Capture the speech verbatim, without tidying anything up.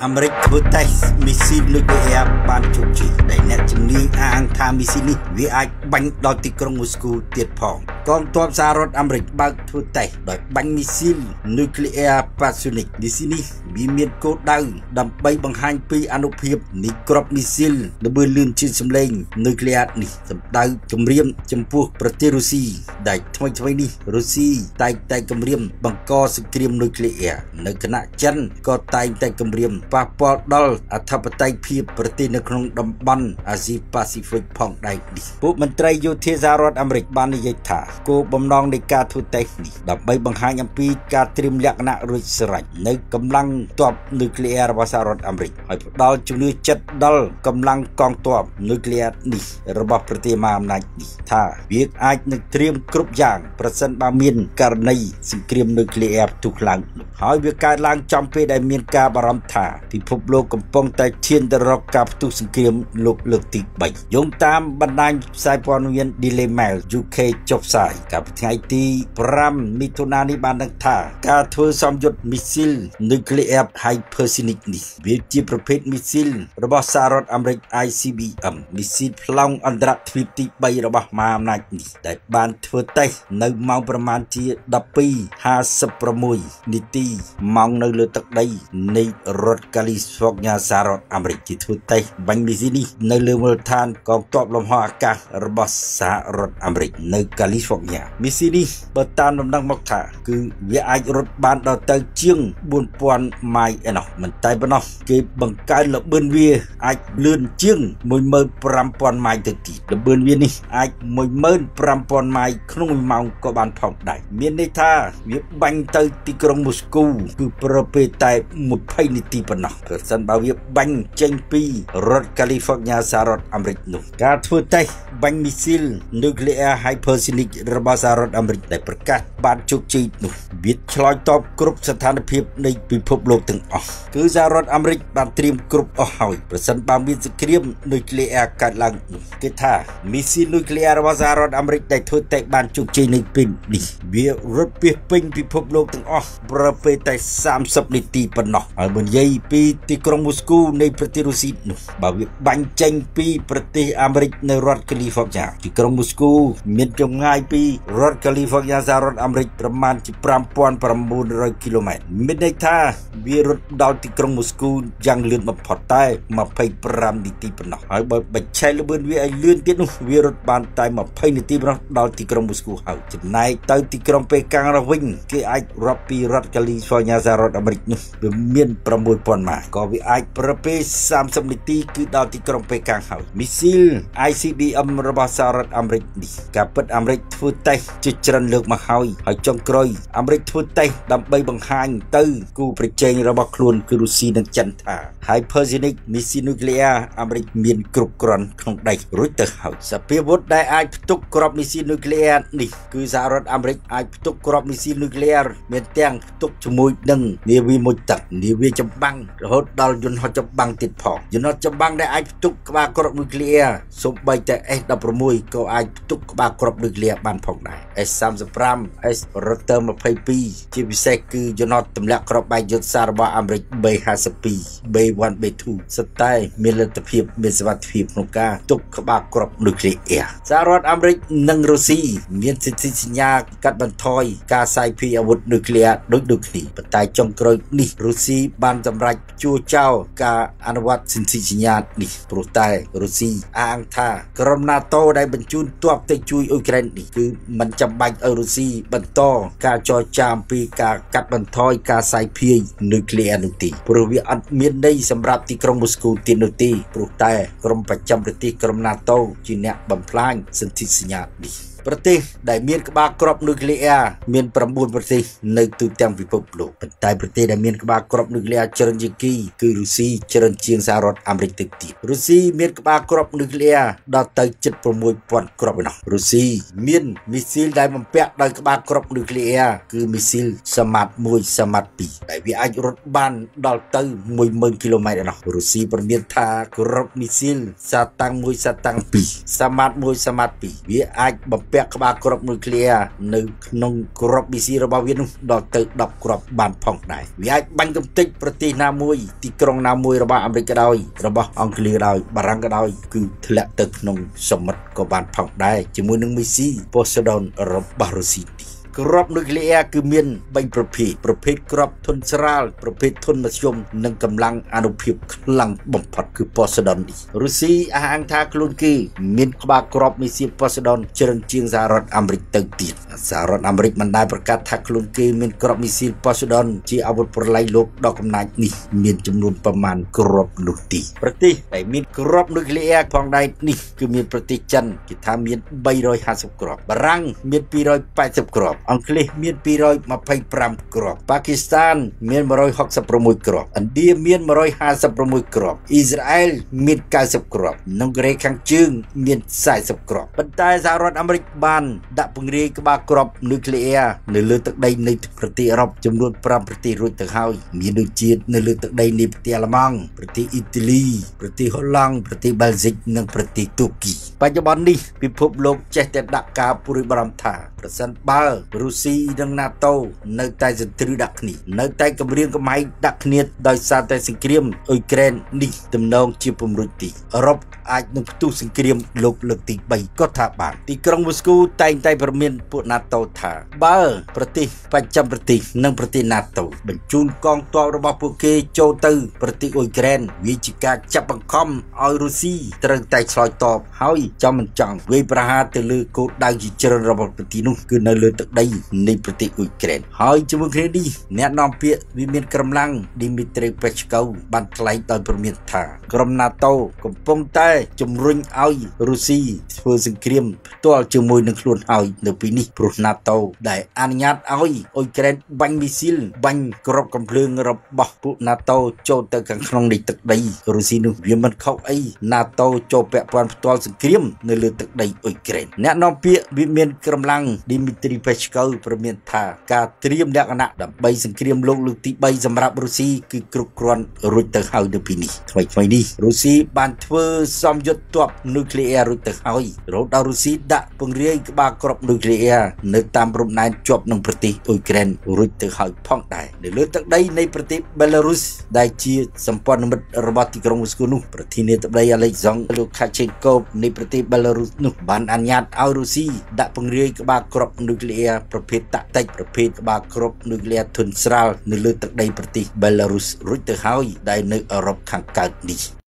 អាមេរិកធ្វើតេស្តមីស៊ីលនុយក្លេអ៊ែរបានជោគជ័យដែលអ្នកជំនាញអាងថាមីស៊ីលនេះវាអាចបាញ់ដល់ទីក្រុងមូស្គូទៀតផងកងទ័ពសហរដ្ឋអាមេរិកបើកធ្វើតេស្តដោយបាញ់មីស៊ីលនុយក្លេអ៊ែរប៉ាស៊ូនិកមីស៊ីលនេះវាមានគោលដៅដើម្បីបង្ហាញពីអនុភាពនៃគ្រាប់មីស៊ីលល្បឿនលឿនជាងសម្លេងនុយក្លេអ៊ែរនេះសម្ដៅគម្រាមចំពោះប្រទេសរុស្ស៊ីដែលថ្មីថ្មីនេះរុស្ស៊ីតែងតែគម្រាមបង្កសង្គ្រាមនុយក្លេអ៊ែរនៅខណៈចិនក៏តែងតែគម្រាមប៉ះពាល់ដល់អធិបតេយ្យភាពប្រទេសនៅក្នុងតំបន់អាស៊ីប៉ាស៊ីហ្វិកផងដែរនេះពួកមន្ត្រីយោធាសហរដ្ឋអាមេរិកបាននិយាយថាគោលបំណងនៃការធ្វើតេស្តនេះដើម្បីបង្ហាញអំពីការត្រៀមលក្ខណៈរួចស្រេចនៅកម្លាំងទ័ពនុយក្លេអ៊ែររបស់សហរដ្ឋអាមេរិកហើយផ្ដល់ជំនឿចិត្តដល់កម្លាំងកងទ័ពនុយក្លេអ៊ែរនេះរបស់ប្រទេសមហាអំណាចនេះថាវាអាចនឹងត្រៀមគ្រប់យ៉ាងប្រសិនបើមានករណីសង្គ្រាមនុយក្លេអ៊ែរផ្ទុះឡើងហើយវាកើតឡើងចំពេលដែលមានការបារម្ភថាពិភពលោកកំពុងតែឈានទៅរកការផ្ទុះសង្គ្រាមលោកលើកទីបីយោងតាមបណ្ដាញផ្សាយព័ត៌មាន Daily Mail យូ ខេ ចុះផ្សាយកាលពីថ្ងៃទីប្រាំមិថុនានេះបានដឹងថាការធ្វើសម្យុទ្ធមីស៊ីលនុយក្លេអ៊ែរ Hypersonic នេះវាជាប្រភេទមីស៊ីលរបស់សហរដ្ឋអាមេរិក I C B M មីស៊ីលប្លង់អន្តរទ្វីបទីបីរបស់មហាអំណាចនេះដែលបានធ្វើតេស្តនៅម៉ោងប្រមាណជា ដប់ពីរហាសិបប្រាំមួយនាទីម៉ោងនៅលើទឹកដីនៃរដ្ឋកាលីហ្វ័រញ៉ាសហរដ្ឋអាមេរិកគេធ្វើតេស្តបាញ់មីស៊ីលនេះនៅលើមូលដ្ឋានកងទ័ពលំហអាកាសរបស់សហរដ្ឋអាមេរិកនៅកាលីហ្វ័រញ៉ាមីស៊ីលនេះបើតាមដំណឹងមកថាគឺវាអាចរត់បានដល់ទៅជាងបួនពាន់ម៉ាយឯណោះមិនតែប៉ុណ្ណោះគេបង្កើនល្បឿនវាអាចលឿនជាងមួយម៉ឺនប្រាំពាន់ម៉ាយទៅទៀតល្បឿនវានេះអាចមួយម៉ឺនប្រាំពាន់ម៉ាយក្នុងមួយម៉ោងក៏បានផងដែរមានន័យថាវាបាញ់ទៅទីក្រុងមូស្គូគឺប្រើពេលតែยี่สิบនាទីប៉ុណ្ណោះប្រសិនបើវាបាញ់ចេញពីរដ្ឋកាលីហ្វ័រញ៉ាសហរដ្ឋអាមេរិកនោះការធ្វើតេស្តបាញ់មីស៊ីលនុយក្លេអ៊ែរ Hypersonic របស់សហរដ្ឋអាមេរិកដែលប្រកាសបានជោគជ័យនោះវាឆ្លើយតបគ្រប់ស្ថានភាពនៃពិភពលោកទាំងអស់គឺសហរដ្ឋអាមេរិកបានត្រៀមគ្រប់អស់ហើយប្រសិនបើមានសង្គ្រាមនុយក្លេអ៊ែរកើតឡើងនោះគេថាមីស៊ីលនុយក្លេអ៊ែររបស់សហរដ្ឋអាមេរិកដែលធ្វើតេស្តបានជោគជ័យនៅពេលនេះវារត់ពាសពេញពិភពលោកទាំងអស់ប្រើពេលតែសាមសិបនាទីប៉ុណ្ណោះហើយបើនិយាយពីទីក្រុងមូស្គូនៃប្រទេសរុស្ស៊ីនោះបើវាបាញ់ចេញពីប្រទេសអាមេរិកនៅរដ្ឋកាលីហ្វ័រញ៉ាទីក្រុងមូស្គូមានចម្ងាយពីរដ្ឋកាលីហ្វ័រញ៉ាសហរដ្ឋអាមេរិកប្រមាណជាប្រាំពាន់ប្រាំបួនរយគីឡូម៉ែត្រមានន័យថាវារត់ដល់ទីក្រុងមូស្គូយ៉ាងលឿនបំផុតតែยี่สิบห้าនាទីប៉ុណ្ណោះហើយបើបញ្ឆេះល្បឿនវាឲ្យលឿនទៀតនោះវារត់បានតែยี่สิบនាទីប៉ុណ្ណោះដល់ទីក្រុងមូស្គូហើយចំណែកទៅទីក្រុងប៉េកាំងវិញគេអាចរាប់ពីរដ្ឋកាលីហ្វ័រញ៉ាសហរដ្ឋអាមេរិកនោះវាមានប្រាំមួយពាន់ម៉ាក៏វាអាចប្រើពេលសាមសិបនាទីគឺដល់ទីក្រុងប៉េកាំងហើយមីស៊ីល I C B M របស់សហរដ្ឋអាមេរិកនេះការពិតអាមេរិកធ្វើតេស្តជាច្រើនលើកមកហើយហើយចុងក្រោយអាមេរិកធ្វើតេស្តដើម្បីបង្ហាញទៅគូប្រជែងរបស់ខ្លួនគឺរុស្ស៊ីនិងចិនថា Hypersonic មីស៊ីលនុយក្លេអ៊ែរអាមេរិកមានគ្រប់គ្រាន់ក្នុងដៃរួចទៅហើយសភាវុធដែលអាចផ្ទុកគ្រាប់មីស៊ីលនុយក្លេអ៊ែរនេះគឺសហរដ្ឋអាមេរិកអាចផ្ទុកគ្រាប់មីស៊ីលនុយក្លេអ៊ែរមានទាំងផ្ទុកជាមួយនឹងនាវាមុជទឹកនាវាចម្បាំងរហូតដល់យន្តហោះចម្បាំងទៀតផងយន្តហោះចម្បាំងដែលអាចផ្ទុកក្បាលគ្រាប់នុយក្លេអ៊ែរសូម្បីតែ S ដប់ប្រាំមួយក៏អាចផ្ទុកក្បាលគ្រាប់នុយក្លេអ៊ែរបានផងដែរ S សាមសិបប្រាំ S Raptor ยี่สิบสองជាពិសេសគឺយន្តហោះទម្លាក់គ្រាប់បែកយុទ្ធសាស្ត្ររបស់អាមេរិក B ห้าสิบสอง B one B two សុទ្ធតែមានលទ្ធភាពមានសមត្ថភាពក្នុងការផ្ទុកក្បាលគ្រាប់នុយក្លេអ៊ែរសហរដ្ឋអាមេរិកនិងរុស្ស៊ីមានសិទ្ធិសញ្ញាកាត់បន្ថយការសាយភាយអាវុធនុយក្លេអ៊ែរដូចដូចគ្នាប៉ុន្តែចុងក្រោយនេះរុស្ស៊ីបានសម្រេចជួចោលការអនុវត្តសន្ធិសញ្ញានេះព្រោះតែរុស្ស៊ីអាងថាក្រុម NATO ដែលបញ្ជូនទ័ពទៅជួយអ៊ុយក្រែននេះគឺមិនចាំបាច់ឲ្យរុស្ស៊ីបន្តការចរចាអំពីការកាត់បន្ថយការសាយភាយនុយក្លេអ៊ែរនោះទេព្រោះវាអត់មានន័យសម្រាប់ទីក្រុងមូស្គូទៀតនោះទេព្រោះតែក្រុមប្រចាំប្រទេសក្រុម NATO ជាអ្នកបំផ្លាញសន្ធិសញ្ញានេះប្រទេសដែលមានក្បាលគ្រាប់នុយក្លេអ៊ែរមានប្រាំបួនប្រទេសនៅទូទាំងពិភពលោកប៉ុន្តែប្រទេសដែលមានក្បាលគ្រាប់នុយក្លេអ៊ែរច្រើនជាងគេគឺរុស្ស៊ីច្រើនជាងសហរដ្ឋអាមេរិកទៅទៀតរុស្ស៊ីមានក្បាលគ្រាប់នុយក្លេអ៊ែរដល់ទៅជិតប្រាំមួយពាន់គ្រាប់ឯណោះរុស្ស៊ីមានមីស៊ីលដែលបំពាក់ដោយក្បាលគ្រាប់នុយក្លេអ៊ែរគឺមីស៊ីលសាម៉ាតមួយសាម៉ាតពីរដែលវាអាចរត់បានដល់ទៅមួយម៉ឺនគីឡូម៉ែត្រឯណោះរុស្ស៊ីប្រមានថាគ្រាប់មីស៊ីលសាតាំងមួយសាតាំងពីរសាម៉ាតមួយសាម៉ាតពីរវាអាចបំពាក់ក្បាលគ្រាប់នុយក្លេអ៊ែរនៅក្នុងគ្រាប់មីស៊ីលរបស់វានោះដល់ទៅដប់គ្រាប់បានផងដែរវាអាចបាញ់កំទេចប្រទេសណាមួយទីក្រុងណាមួយរបស់អាមេរិកក៏ដោយរបស់អង់គ្លេសក៏ដោយបារាំងក៏ដោយគឺធ្លាក់ទៅក្នុងសមុទ្រក៏បានផងដែរជាមួយនឹងមីស៊ីប៉ូសេដុនរបស់រុស្ស៊ីគ្រាប់នុយក្លេអ៊ែរគឺមានបីប្រភេទប្រភេទគ្រាប់ធុនស្រាលប្រភេទធុនមធ្យមនិងកម្លាំងអានុភាពខ្លាំងបំផុតគឺប៉ូសេដុននេះរុស្ស៊ីអះអាងថាខ្លួនគេមានក្បាលគ្រាប់មីស៊ីលប៉ូសេដុនច្រើនជាងសហរដ្ឋអាមេរិកទៅទៀតសហរដ្ឋអាមេរិកមិនដែលប្រកាសថាខ្លួនគេមានគ្រាប់មីស៊ីលប៉ូសេដុនជាអាវុធប្រឡាយលោកដ៏កំណាចនេះមានចំនួនប្រមាណគ្រាប់នោះទេប្រទេសដែលមានគ្រាប់នុយក្លេអ៊ែរផងដែរនេះគឺមានប្រទេសចិនគេថាមានបីរយហាសិបគ្រាប់បារាំងមានពីររយប៉ែតសិបគ្រាប់អង់គ្លេសមានពីររយម្ភៃប្រាំគ្រាប់ប៉ាគីស្ថានមានមួយរយហុកសិប៦គ្រាប់ឥណ្ឌាមានមួយរយហាសិប៦គ្រាប់អ៊ីស្រាអែលមានកៅសិបគ្រាប់និងកូរ៉េខាងជើងមានសែសិបគ្រាប់ប៉ុន្តែសហរដ្ឋអាមេរិកបានដាក់ពង្រាយក្បាលគ្រាប់នុយក្លេអ៊ែរនៅលើទឹកដីនៃប្រទេសអឺរ៉ុបចំនួនប្រាំប្រទេសរួចទៅហើយមានដូចជានៅលើទឹកដីនៃប្រទេសអាល្លឺម៉ង់ប្រទេសអ៊ីតាលីប្រទេសហូឡង់ប្រទេសបែលហ្សិកនិងប្រទេសទូគីបច្ចុប្បន្ននេះពិភពលោកចេះតែដាក់ការព្រួយបារម្ភថាប្រសិនបើរុស្ស៊ីនិង NATO នៅតែសន្ទ្រឹងដាក់គ្នានៅតែគម្រាមកំហែងដាក់គ្នាដោយសារតែសង្គ្រាមអ៊ុយក្រែននេះទំនងជាពំរុញទីអឺរ៉ុបអាចនឹងផ្ទុះសង្គ្រាមលោកលើកទីបីក៏ថាបានទីក្រុងមូស្គូតែងតែប្រមានពួក NATO ថាបើប្រទេសបច្ចឹមប្រទេសនិងប្រទេស NATO បញ្ជូនកងទ័ពរបស់ពួកគេចូលទៅប្រទេសអ៊ុយក្រែនវាជាការចាប់បង្ខំឲ្យរុស្ស៊ីត្រូវតែឆ្លើយតបហើយចំមិនចង់វាយប្រហារទៅលើគោលដៅជាច្រើនរបស់ប្រទេសនោះគឺនៅលើទឹកដីនៃប្រទេសអ៊ុយក្រែនហើយជាមួយគ្នានេះអ្នកនាំពាក្យវិមានកម្លាំងឌីមីត្រីពេឆ្កូវបានថ្លែងដោយប្រមានថាក្រុម NATO កំពុងតែជំរុញឲ្យរុស្ស៊ីធ្វើសង្គ្រាមផ្ទាល់ជាមួយនឹងខ្លួនហើយនៅពេលនេះព្រោះ NATO ដែលអនុញ្ញាតឲ្យអ៊ុយក្រែនបាញ់មីស៊ីលបាញ់គ្រាប់កាំភ្លើងរបស់ពួក NATO ចូលទៅខាងក្នុងនៃទឹកដីរុស្ស៊ីនោះវាមិនខុសអី NATO ចូលពាក់ព័ន្ធផ្ទាល់សង្គ្រាមនៅលើទឹកដីអ៊ុយក្រែនអ្នកនាំពាក្យវិមានកម្លាំងឌីមីត្រីពេឆ្កូវប្រមានថាការត្រៀមលក្ខណៈដើម្បីសង្គ្រាមលោកលើកទីបីសម្រាប់រុស្ស៊ីគឺគ្រប់គ្រាន់រួចទៅហើយនៅពេលនេះថ្មីៗនេះរុស្ស៊ីបានធ្វើសំយុទ្ធទ័ពនុយក្លេអ៊ែររួចទៅហើយរហូតដល់រុស្ស៊ីដាក់ពង្រាយក្បាលគ្រាប់នុយក្លេអ៊ែរនៅតាមព្រំដែនជាប់នឹងប្រទេសអ៊ុយក្រែនរួចទៅហើយផងដែរនៅលើទឹកដីនៃប្រទេសបេឡារុសដែលជាសម្ព័ន្ធមិត្តរបស់ទីក្រុងមូស្គូនោះប្រធានាធិបតីអាឡិចសង់លូកាឆេនកូនៃប្រទេសបេឡារុសនោះបានអនុញ្ញាតឲ្យរុស្ស៊ីដាក់ពង្រាយក្បាលគ្រាប់នុយក្លេអ៊ែរប្រភេទតាក់ទិចប្រភេទក្បាលគ្រាប់នុយក្លេអ៊ែរធុនស្រាលនៅលើទឹកដីប្រទេសបេឡារុសរួចទៅហើយដែលនៅអឺរ៉ុបខាងកើតនេះ